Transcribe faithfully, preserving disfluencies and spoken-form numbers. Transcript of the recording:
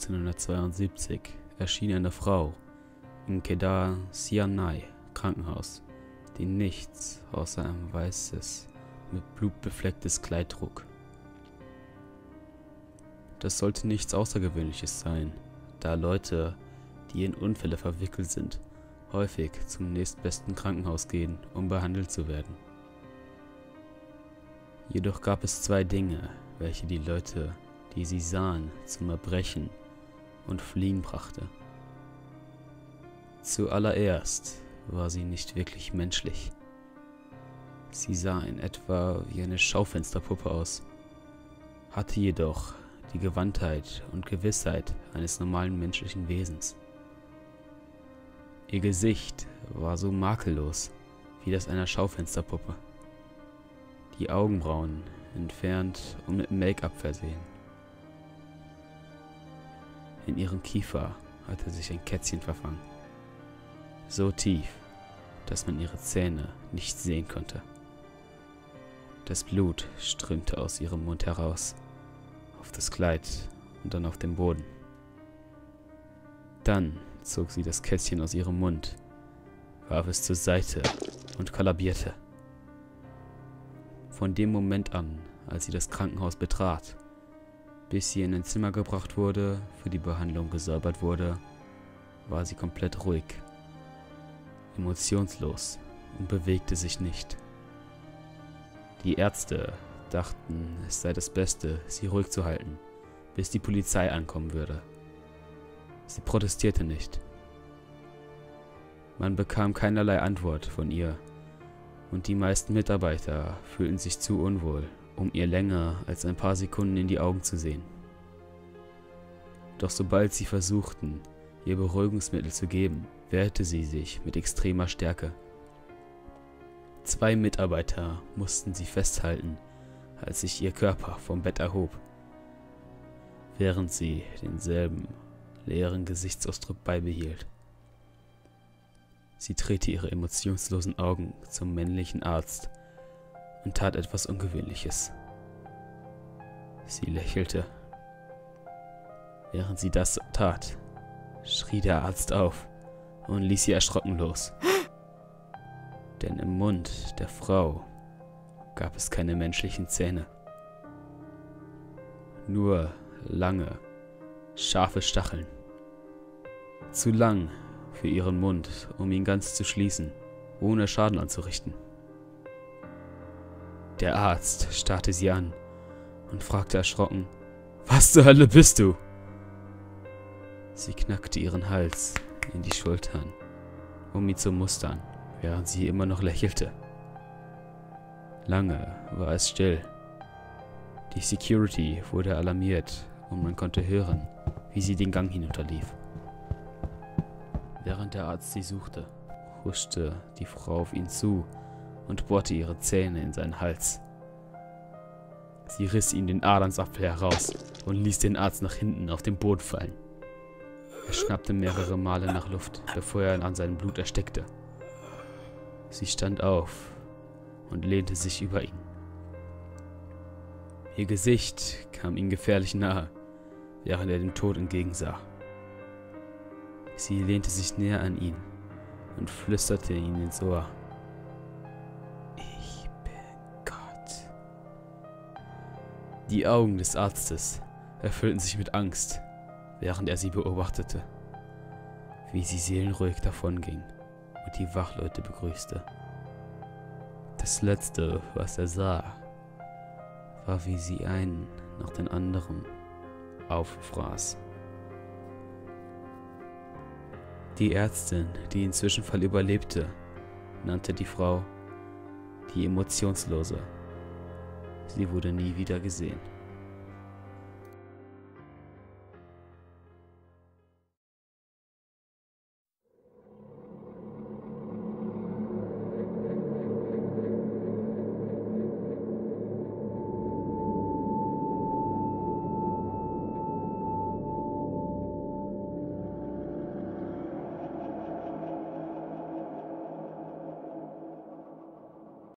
neunzehnhundertzweiundsiebzig erschien eine Frau im Kedar Sianai Krankenhaus, die nichts außer ein weißes, mit Blut beflecktes Kleid trug. Das sollte nichts Außergewöhnliches sein, da Leute, die in Unfälle verwickelt sind, häufig zum nächstbesten Krankenhaus gehen, um behandelt zu werden. Jedoch gab es zwei Dinge, welche die Leute, die sie sahen, zum Erbrechen und Fliehen brachte. Zuallererst war sie nicht wirklich menschlich. Sie sah in etwa wie eine Schaufensterpuppe aus, hatte jedoch die Gewandtheit und Gewissheit eines normalen menschlichen Wesens. Ihr Gesicht war so makellos wie das einer Schaufensterpuppe. Die Augenbrauen entfernt und mit Make-up versehen. In ihrem Kiefer hatte sich ein Kätzchen verfangen. So tief, dass man ihre Zähne nicht sehen konnte. Das Blut strömte aus ihrem Mund heraus, auf das Kleid und dann auf den Boden. Dann zog sie das Kätzchen aus ihrem Mund, warf es zur Seite und kollabierte. Von dem Moment an, als sie das Krankenhaus betrat, bis sie in ein Zimmer gebracht wurde, für die Behandlung gesäubert wurde, war sie komplett ruhig, emotionslos und bewegte sich nicht. Die Ärzte dachten, es sei das Beste, sie ruhig zu halten, bis die Polizei ankommen würde. Sie protestierte nicht. Man bekam keinerlei Antwort von ihr, und die meisten Mitarbeiter fühlten sich zu unwohl, um ihr länger als ein paar Sekunden in die Augen zu sehen. Doch sobald sie versuchten, ihr Beruhigungsmittel zu geben, wehrte sie sich mit extremer Stärke. Zwei Mitarbeiter mussten sie festhalten, als sich ihr Körper vom Bett erhob, während sie denselben leeren Gesichtsausdruck beibehielt. Sie drehte ihre emotionslosen Augen zum männlichen Arzt und tat etwas Ungewöhnliches. Sie lächelte. Während sie das tat, schrie der Arzt auf und ließ sie erschrocken los. Denn im Mund der Frau gab es keine menschlichen Zähne. Nur lange, scharfe Stacheln. Zu lang für ihren Mund, um ihn ganz zu schließen, ohne Schaden anzurichten. Der Arzt starrte sie an und fragte erschrocken: Was zur Hölle bist du? Sie knackte ihren Hals in die Schultern, um ihn zu mustern, während sie immer noch lächelte. Lange war es still. Die Security wurde alarmiert und man konnte hören, wie sie den Gang hinunterlief. Während der Arzt sie suchte, huschte die Frau auf ihn zu und bohrte ihre Zähne in seinen Hals. Sie riss ihm den Adamsapfel heraus und ließ den Arzt nach hinten auf den Boden fallen. Er schnappte mehrere Male nach Luft, bevor er an seinem Blut erstickte. Sie stand auf und lehnte sich über ihn. Ihr Gesicht kam ihm gefährlich nahe, während er dem Tod entgegensah. Sie lehnte sich näher an ihn und flüsterte ihm ins Ohr: Ich bin Gott. Die Augen des Arztes erfüllten sich mit Angst, während er sie beobachtete, wie sie seelenruhig davonging und die Wachleute begrüßte. Das Letzte, was er sah, war, wie sie einen nach dem anderen auffraß. Die Ärztin, die den Zwischenfall überlebte, nannte die Frau die Emotionslose. Sie wurde nie wieder gesehen.